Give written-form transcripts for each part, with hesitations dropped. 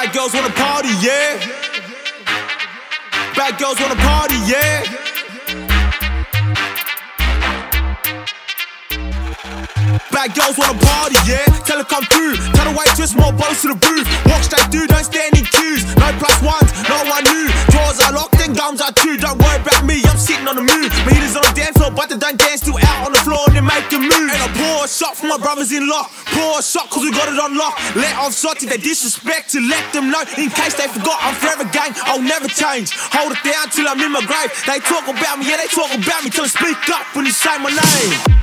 Bad girls wanna party, yeah. Bad girls wanna party, yeah. Bad girls wanna party, yeah. Tell her come through. Tell her white twist, more bottles to the booth. Walk straight through, don't stand in queues. No plus ones, no one new. Drawers are locked and gums are too. Don't worry about me, I'm sitting on the moon. My heaters on the dance floor, but they don't dance still out on the floor and they make a move. And I pour a shot for my brothers in lock. Pour a shot cause we got it on lock. Let off shots if they disrespect to let them know. In case they forgot, I'm forever gang, I'll never change. Hold it down till I'm in my grave. They talk about me, yeah they talk about me. Till I speak up when you say my name.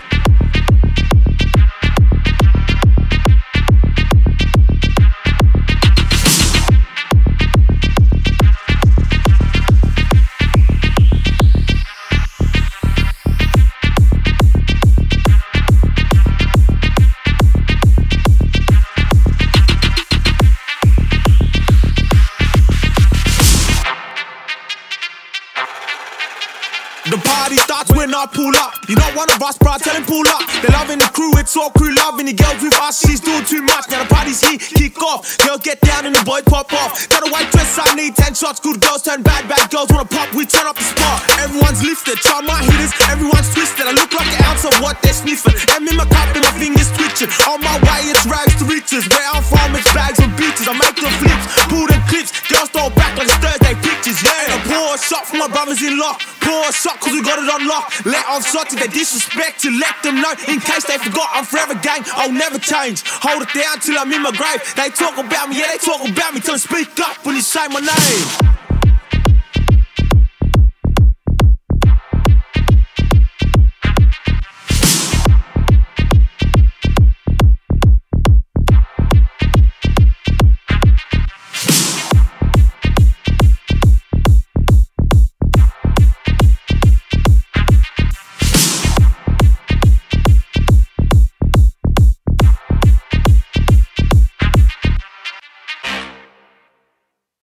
The party starts when I pull up. You're not one of us, bro, tell him pull up. They're loving the crew, it's all crew loving the girls with us. She's doing too much, now the party's here, kick off. Girls get down and the boys pop off. Tell the white dress, I need 10 shots. Good girls turn bad, bad girls wanna pop. We turn up the spot, everyone's lifted. Try my hitters, everyone's twisted. I look like an ounce of what they're sniffing. I'm in my cup and my fingers twitching. On my way, it's rags to riches. Where I'm from, it's bags and beaches. I make the flips, pull the clips. Girls throw back like it's Thursday pictures, yeah. And I pour a shot for my brothers in lock. Pour a shot cause we got it on lock. Let off shots if they disrespect to let them know. In case they forgot, I'm forever gang, I'll never change. Hold it down till I'm in my grave. They talk about me, yeah they talk about me. Till I speak up when you say my name.